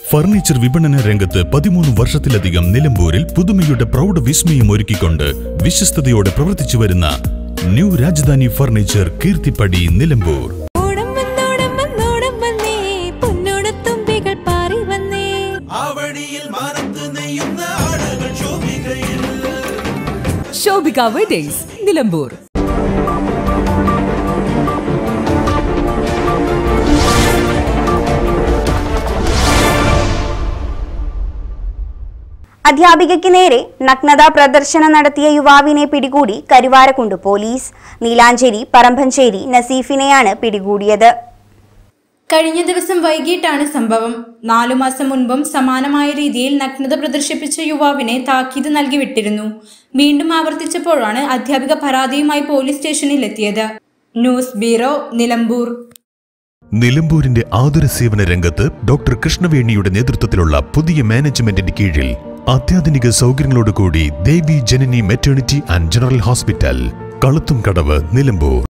Furniture വിപണന രംഗത്ത് 13 വർഷത്തിലധികം നിലമ്പൂരിൽ പുതുമയുടെ പ്രൗഢ വിസ്മയം ഒരുക്കിക്കൊണ്ട് വിശ്വസ്തയോടെ പ്രവർത്തിച്ചു വരുന്ന new Rajdhani furniture Keerthipadi Nilambur. Shobhika weddings Nilambur. അധ്യാപികയ്ക്ക് നേരെ നഗ്നതാ പ്രദർശനം നടത്തിയ യുവാവിനെ പിടികൂടി കരുവാരക്കുണ്ട് പോലീസ്. നീലാഞ്ചേരി പറമ്പഞ്ചേരി നസീഫിനെയാണ് പിടികൂടിയത്. കഴിഞ്ഞ ദിവസം വൈകിട്ടാണ് സംഭവം. 4 മാസം മുൻപും സമാനമായ രീതിയിൽ നഗ്നത പ്രദർശിപ്പിച്ച യുവാവിനെ താക്കീത് നൽകി വിട്ടിരുന്നു. വീണ്ടും ആവർത്തിച്ചപ്പോഴാണ് അധ്യാപിക പരാതിയുമായി പോലീസ് സ്റ്റേഷനിൽ എത്തിയത്. News bureau, Nilambur. നിലമ്പൂരിന്റെ ആതുര സേവന രംഗത്ത് ഡോക്ടർ കൃഷ്ണവേണിയുടെ നേതൃത്വത്തിലുള്ള പുതിയ മാനേജ്മെന്റിന്റെ കീഴിൽ അത്യാധുനിക സൗകര്യങ്ങളോടുകൂടി Devi Janani maternity and general hospital, Kaluthumkadavu, Nilambur.